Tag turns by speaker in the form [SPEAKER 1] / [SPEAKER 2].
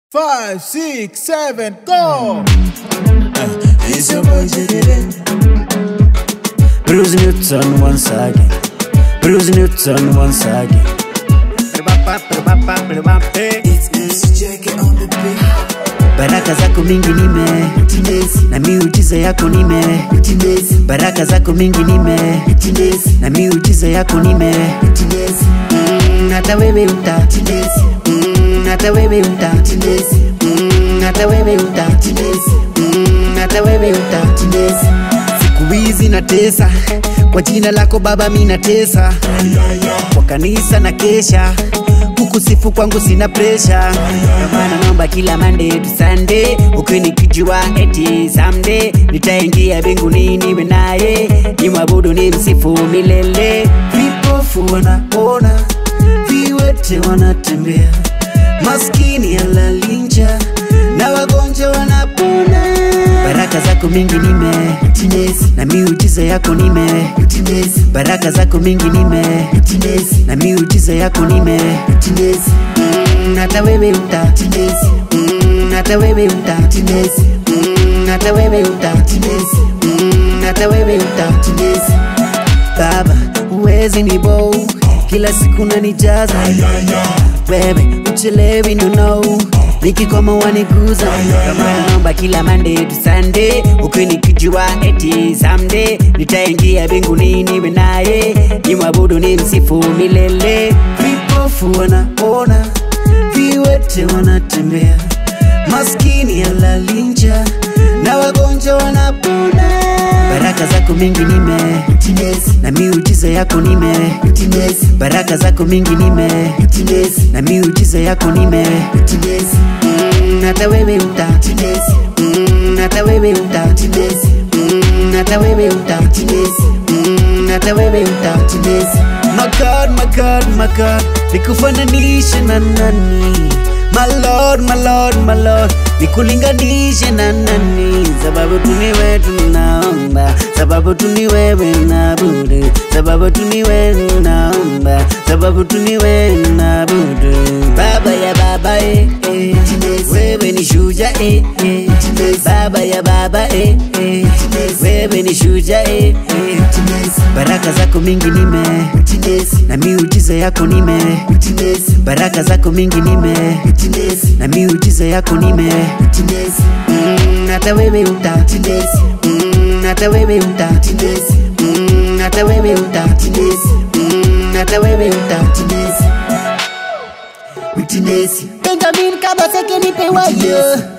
[SPEAKER 1] 5, 6, 7, go!
[SPEAKER 2] It's your boy Jegede. Bruz Newton once again. Bruz Newton once again. It's Jegede on the beat. Baraka zako mingi nime Witinesi, na miujiza yako nime Witinesi. Baraka zako mingi nime Witinesi, na miujiza yako nime Witinesi. Hata wewe uta Witinesi. Hata wewe uta Witinesi. Hata wewe uta Witinesi. Hata wewe uta Witinesi. Siku hizi natesa, kwa jina lako Baba mimi natesa. Kwa kanisa na kesha, kukusifu kwangu sina pressure. Maana naomba kila Monday to Sunday, ukinikijua eti someday nitaingia mbinguni niwe naye, nimwabudu nimsifu milele. Vipofu wanaona, viwete wanatembea, maskini alalinja, na wagonjwa wanapona. Baraka zako mingi nime Witinesi, na miujiza yako nime Witinesi. Baraka zako mingi nime Witinesi, na miujiza yako nime Witinesi. Hata wewe uta Witinesi. Hata wewe uta Witinesi. Hata wewe uta Witinesi. Hata wewe uta Witinesi. Baba uwezi ni bow, kila siku unanijaza. Wewe uchelewi no know, nikikoma waniguza. Kama naomba kila Monday to Sunday, ukinikijua eti someday nitaingia mbinguni niwe naye, nimwabudu nimsifu milele. Vipofu wanaona, viwete wanatembea, maskini alalinja, na wagonjwa wanapona. Baraka zako mingi nime Witinesi, na miujiza yako nime Witinesi. Baraka zako mingi nime Witinesi, na miujiza yako nime Witinesi. Hata wewe uta Witinesi. Hata wewe uta Witinesi. Hata wewe uta Witinesi. Hata wewe uta Witinesi. My God, my God, my God, nikufananishe na nani? My Lord, my Lord, my Lord, nikulinganishe na nani? Sababu tu ni wewe tunaomba, sababu tu ni wewe naabudu, sababu tu ni wewe naomba, sababu tu ni wewe naabudu. Baba ya baba wewe ni shujaa Baba ya baba wewe ni shujaa Baraka zako mingi nime Witinesi, na miujiza yako nime Witinesi. Baraka zako mingi nime Witinesi, na miujiza yako nime Witinesi. Hata wewe uta Witinesi. Hata wewe uta Witinesi. Hata wewe uta Witinesi. Hata wewe uta Witinesi. Witinesi Benjamin Kabaseke nipe wayo.